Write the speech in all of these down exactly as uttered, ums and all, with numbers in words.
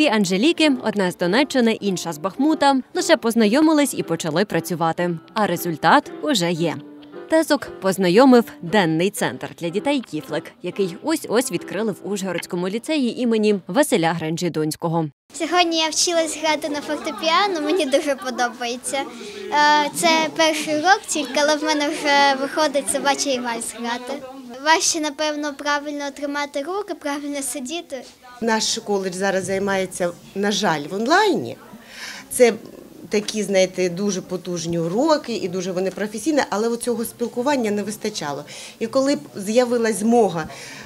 Анжеліки – одна з Донеччини, інша з Бахмута – лише познайомились і почали працювати. А результат уже є. Тезок познайомив денний центр для дітей «Кіфлик», який ось-ось відкрили в Ужгородському ліцеї імені Василя Гренджі-Дунського. Сьогодні я вчилась грати на фортепіано, мені дуже подобається. Це перший урок тільки, але в мене вже виходить собачий вальс грати. Важче, напевно, правильно тримати руки, правильно сидіти. Наш коледж зараз займається, на жаль, в онлайні. Це такі, знаєте, дуже потужні уроки і дуже вони професійні, але цього спілкування не вистачало. І коли з'явилась змога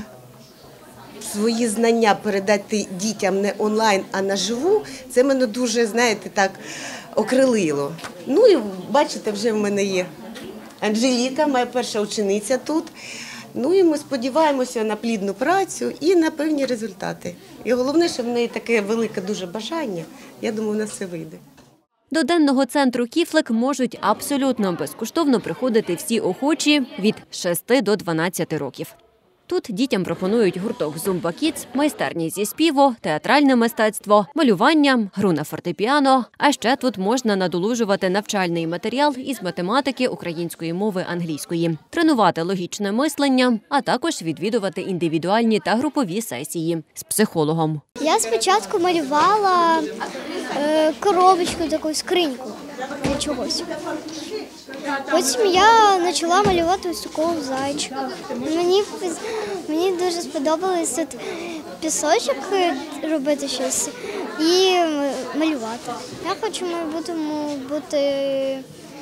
свої знання передати дітям не онлайн, а наживу, це мене дуже, знаєте, так окрилило. Ну і бачите, вже в мене є Анжеліка, моя перша учениця тут. Ну і ми сподіваємося на плідну працю і на певні результати. І головне, що в неї таке велике дуже бажання. Я думаю, у нас все вийде. До денного центру «Кіфлик» можуть абсолютно безкоштовно приходити всі охочі від шести до дванадцяти років. Тут дітям пропонують гурток «Зумба Кідс», майстерні зі співу, театральне мистецтво, малювання, гру на фортепіано. А ще тут можна надолужувати навчальний матеріал із математики, української мови, англійської, тренувати логічне мислення, а також відвідувати індивідуальні та групові сесії з психологом. Я спочатку малювала е, коробочку, таку скриньку для чогось. Потім я почала малювати ось такого зайчика. Мені, мені дуже сподобалось тут пісочок робити щось і малювати. Я хочу в майбутньому бути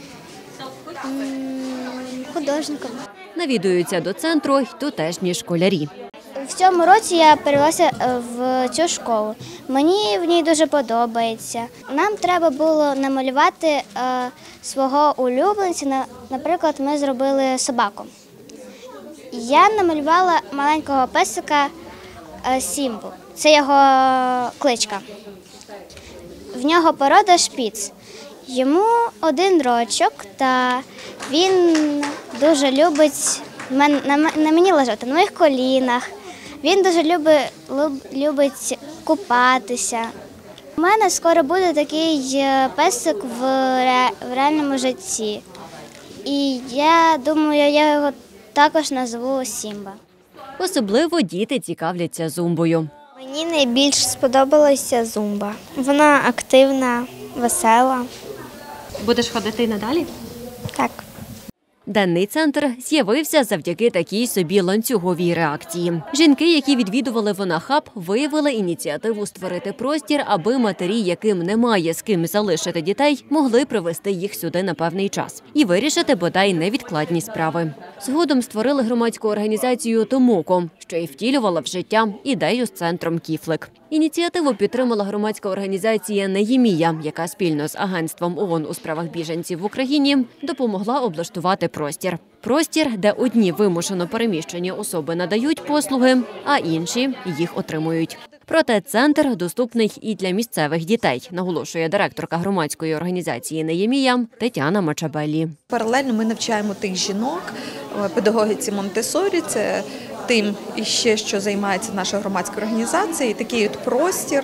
художником. Навідуються до центру й тутешні школярі. В цьому році я перевелася в цю школу. Мені в ній дуже подобається. Нам треба було намалювати е, свого улюбленця. Наприклад, ми зробили собаку. Я намалювала маленького песика е, Сімбу. Це його кличка. В нього порода шпіц. Йому один рочок, та він дуже любить на мені лежати, на моїх колінах. Він дуже любить, любить купатися. У мене скоро буде такий песик в реальному житті. І я думаю, я його також назву Сімба. Особливо діти цікавляться зумбою. Мені найбільш сподобалася зумба. Вона активна, весела. Будеш ходити надалі? Так. Денний центр з'явився завдяки такій собі ланцюговій реакції. Жінки, які відвідували «Вона-хаб», виявили ініціативу створити простір, аби матері, яким немає з ким залишити дітей, могли привезти їх сюди на певний час і вирішити бодай невідкладні справи. Згодом створили громадську організацію «Томоко», що й втілювала в життя ідею з центром «Кіфлик». Ініціативу підтримала громадська організація «Неємія», яка спільно з агентством ООН у справах біженців в Україні допомогла облаштувати простір. Простір, де одні вимушено переміщені особи надають послуги, а інші їх отримують. Проте центр доступний і для місцевих дітей, наголошує директорка громадської організації «Неємія» Тетяна Мачабелі. Паралельно ми навчаємо тих жінок, педагогіці Монтессорі, це тим, іще, що займається наша громадська організація, і такий от простір,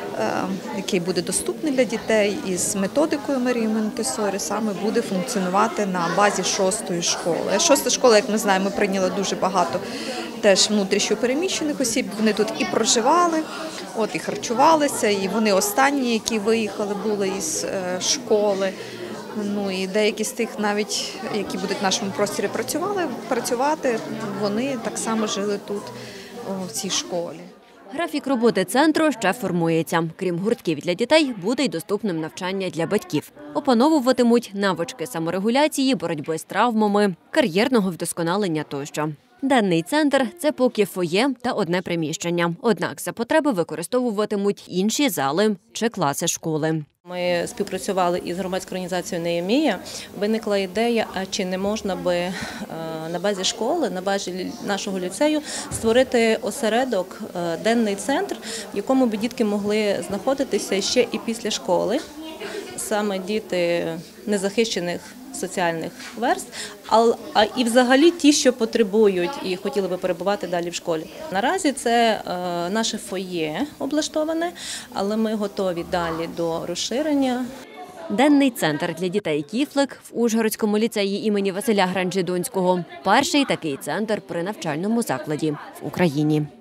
який буде доступний для дітей із методикою Марії Монтессорі, саме буде функціонувати на базі шостої школи. Шоста школа, як ми знаємо, ми прийняла дуже багато теж внутрішньо переміщених осіб. Вони тут і проживали, от і харчувалися, і вони останні, які виїхали, були із школи. Ну і деякі з тих навіть, які будуть в нашому просторі працювали, працювати, вони так само жили тут, в цій школі. Графік роботи центру ще формується. Крім гуртків для дітей, буде й доступним навчання для батьків. Опановуватимуть навички саморегуляції, боротьби з травмами, кар'єрного вдосконалення тощо. Денний центр – це поки фоє та одне приміщення. Однак за потреби використовуватимуть інші зали чи класи школи. Ми співпрацювали із громадською організацією «Неємія». Виникла ідея, а чи не можна би на базі школи, на базі нашого ліцею створити осередок, денний центр, в якому б дітки могли знаходитися ще і після школи. Саме діти незахищених соціальних верств, а і взагалі ті, що потребують і хотіли би перебувати далі в школі. Наразі це наше фоє облаштоване, але ми готові далі до розширення. Денний центр для дітей «Кіфлик» в Ужгородському ліцеї імені Василя Гранджидунського – перший такий центр при навчальному закладі в Україні.